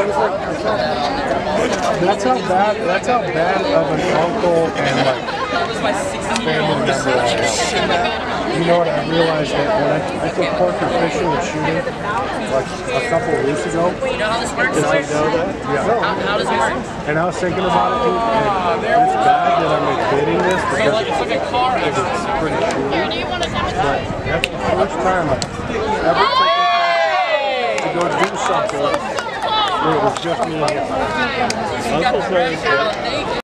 That's how bad of an uncle and like family member I am. You know what? I realized that when I took Parker fishing and shooting like a couple of weeks ago. You know how this works? Does he know that? Yeah. How does it work? And I was thinking about it, dude, and it's bad that I'm admitting this because It's like a car. it's pretty cool. But that's the first time I've ever taken to go do something where it was just me and him.